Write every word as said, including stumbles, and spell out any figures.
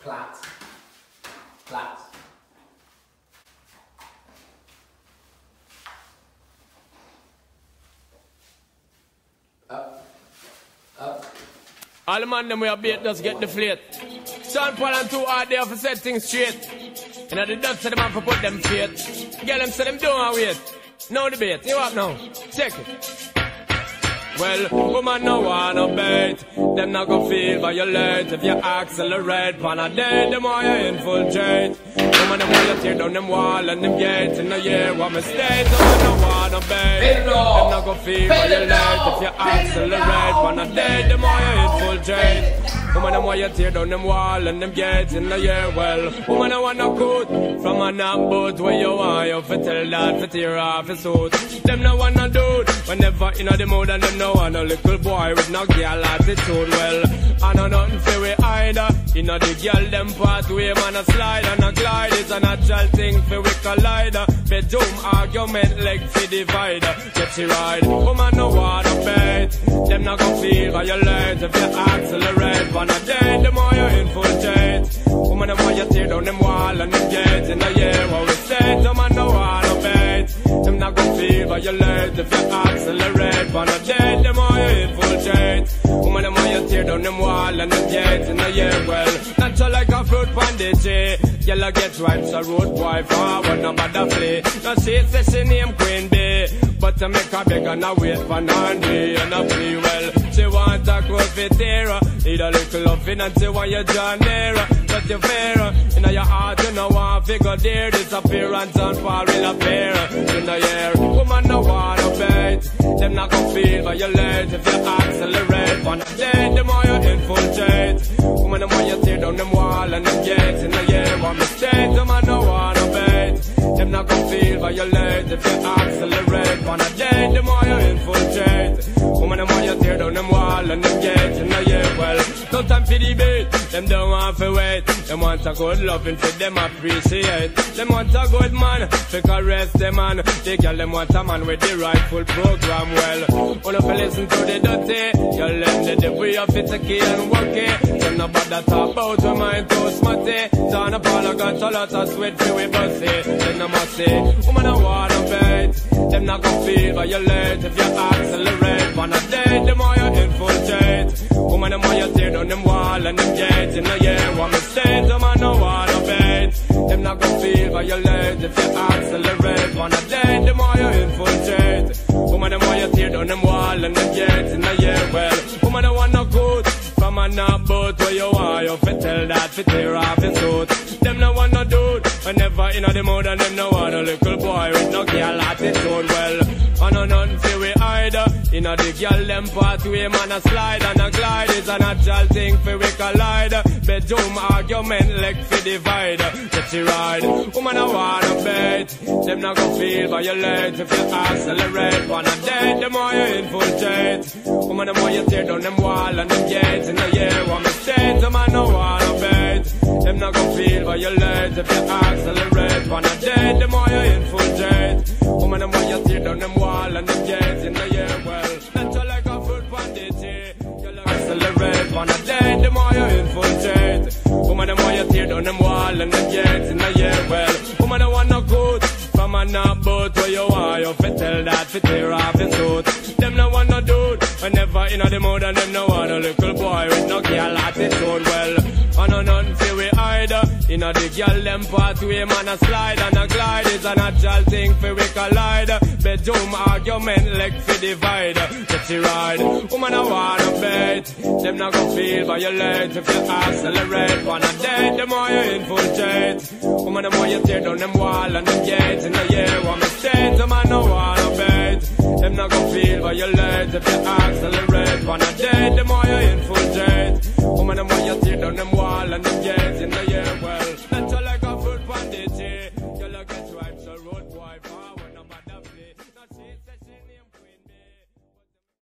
Plat. Plat. Up. Up. All the man them we have bait just get deflate. Sean Paul and two hard there for set things straight. You know the dust of the man for put them straight. Get them so them don't wait. No debate. You up now? Check it. Well, woman no wanna bait. Them not gon' feel violate if you accelerate. Pan a day, the more you infiltrate. Woman them want you tear down them wall and them gates. In a year, what mistake? Woman no wanna bait. Them not gon' feel violate if you accelerate. Pan a day, the more you infiltrate. Woman them want you tear down them wall and them gates. In a year, well, woman no want no good from a knock boat where you want you for tell that for tear off your suit. Them no want no dude whenever in the mood and them no want a little boy with no girl attitude. Well, I know nothing for we either. You know the girl them pathway, man a slide and a glide is a natural thing for we collider. Bedroom argument leg for divider. Get you ride, woman no wanna bait. Them not gon' feel violate if you accelerate. On a day, the more you infiltrate. Woman them want you tear down them wall and them gates. In a year what we say, them man no wanna bait. Them not gon' feel violate if you accelerate. On a day, the more you infiltrate. Woman them want you tear down them wall and them gates. In a year, well, natural like a fruit pandity. Yellow get right, so road boy forward, no bother play. No see say she name Queen Bee, but to make her beg and a wait for Nandi and a free well. She want a cold fit era, need a little loving and she want you draw nearer. But you fair, in your heart you know want figure there. Disappearance and fall will appear. In the year, woman no wanna bait. Them not gon' feel violate if you accelerate. On the day, the more you infiltrate. Woman the more you tear down them wall and them gates. In the year, one mistake, the man no wanna bait. Them not gon' feel violate if you accelerate. On the day, the more you infiltrate. Woman the more you tear down them wall and them gates. In the year, well, no time for debate. Them don't want to wait. Them want a good loving for them appreciate. Them want a good man to caress them man. They girl them want a man with the rightful program. Well, wanna listen to the dirty. Girl them the devil you fit to key and work it. Them no bother talk about your mind too smutty. John Paul got a lot of sweat for we bussy. Them no must say, woman I wanna bait. Them not gon' feel violate if you accelerate. On a day, the more you infiltrate. Woman the more you tear down them wall and them gates. In a year, one mistake, the man no wanna bait. Them not gon' feel violate if you accelerate. On a day, the more you infiltrate. Woman the more you tear down them wall and them gates. In a year, well, woman the one no good from a knock boat where you want you fit tell that fit tear off your suit. Them no want no dude whenever in the mood and them no want a little boy with no girl attitude. Well, I know nothing for we either. You know the girl them pathway, man a slide and a glide is a natural thing for we collide. Bedroom argument leg for divider. Get you ride, woman I wanna bait. Them not gon' feel violate if you accelerate. On a day, the more you infiltrate. Woman the more you tear down them wall and them gates. In a year, one mistake, the man no wanna bait. Them not gon' feel violate if you accelerate. On a day, the more you infiltrate. Woman the more you tear down them wall and them gates. In a year, well, natural like a fruit bandit. Accelerate. On a day, the more you infiltrate. Woman the more you tear down them wall and them gates. In a year, well, woman the one no good from a knock boat where you want you fit tell that fit tear off your suit. Them no want no dude whenever in the mood and them no want a little boy with no girl attitude. Well, I know nothing for we either. You know the girl them pathway, man a slide and a glide is a natural thing for we collide. Bedroom argument leg for divider. Get you ride, woman I wanna bait. Them not gon' feel violate if you accelerate. On a day, the more you infiltrate. Woman the more you tear down them wall and them gates. In a year, one mistake, the man no wanna bait. Them not gon' feel violate if you accelerate. On a day, the more you infiltrate. Woman the more